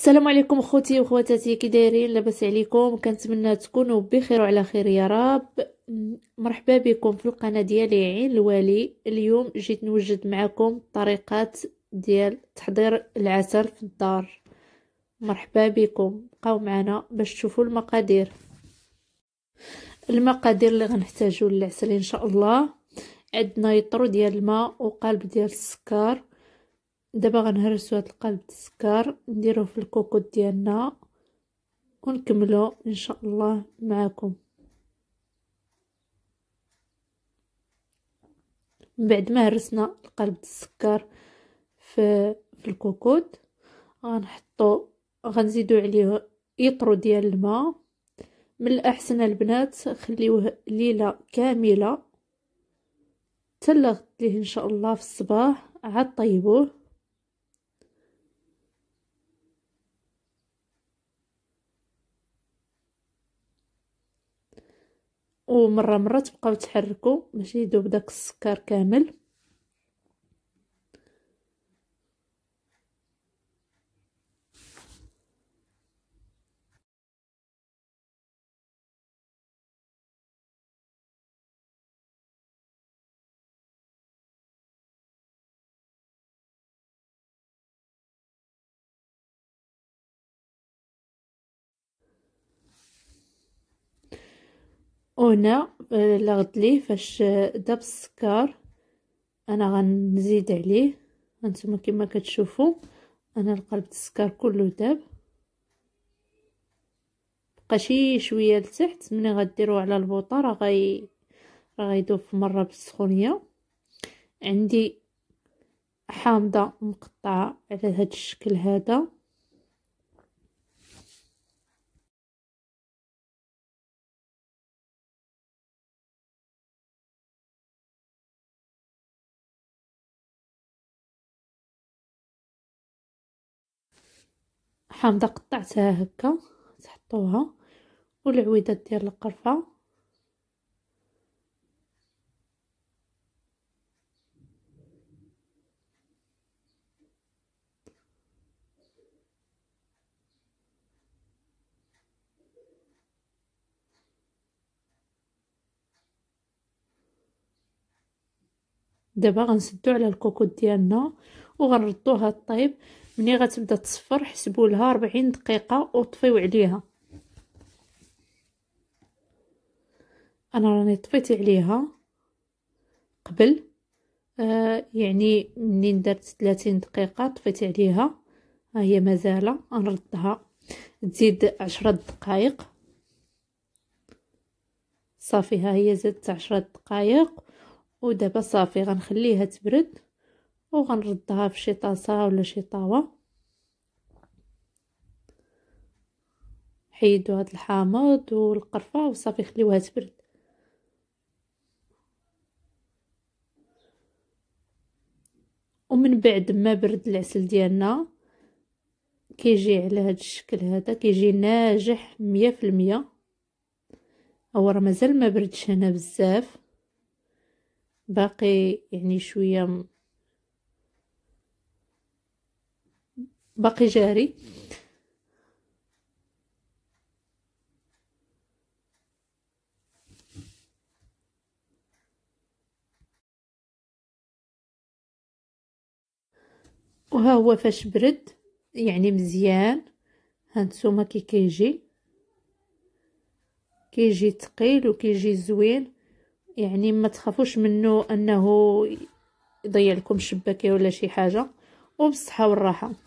السلام عليكم اخوتي وخواتاتي، كي دايرين؟ لاباس عليكم؟ كنتمنى تكونوا بخير وعلى خير يا رب. مرحبا بكم في القناه ديالي عين الوالي. اليوم جيت نوجد معكم طريقات ديال تحضير العسل في الدار. مرحبا بكم، بقاو معنا باش تشوفوا المقادير. المقادير اللي غنحتاجو للعسل ان شاء الله: عندنا يطرو ديال الماء وقالب ديال السكر. دابا غنهرسو هاد القالب د السكر نديروه في الكوكوط ديالنا ونكملو ان شاء الله معكم. من بعد ما هرسنا القالب د السكر في الكوكوط، غنزيدو عليه يطرو ديال الماء. من الاحسن البنات خليوه ليله كامله تلغت ليه ان شاء الله في الصباح، عاد طيبوه. ومره مره تبقاو تحركوا باش يذوب داك السكر كامل. وهنا لغد ليه فاش داب السكر انا غنزيد عليه. هانتوما كما كتشوفوا انا القلب السكر كله داب، بقى شي شويه لتحت. ملي غديروه على البوطه راه غيذوب في مره بالسخونيه. عندي حامضه مقطعه على هذا الشكل هذا. حامضه قطعتها هكا تحطوها، والعويدات ديال القرفه. دابا غنسدو على الكوكوط ديالنا وغنردوها طيب. ملي غتبدا تصفر حسبوا لها 40 دقيقه وطفيو عليها. انا راني طفيت عليها قبل، يعني منين درت 30 دقيقه طفيت عليها. ها هي مازال نردها تزيد 10 دقائق. صافي ها هي زادت 10 دقائق. ودابا صافي غنخليها تبرد وغنردها في شي طاسه ولا شي طاوه. حيدوا هاد الحامض والقرفه وصافي خليوها تبرد. ومن بعد ما برد العسل ديالنا كيجي على هاد الشكل هذا، كيجي ناجح 100%. هو راه مازال ما بردش هنا بزاف، باقي يعني شويه باقي جاري. وها هو فاش برد يعني مزيان. هانتوما كيجي ثقيل وكيجي زوين، يعني ما تخافوش منه انه يضيع لكم الشباكه ولا شي حاجه. وبالصحه والراحه.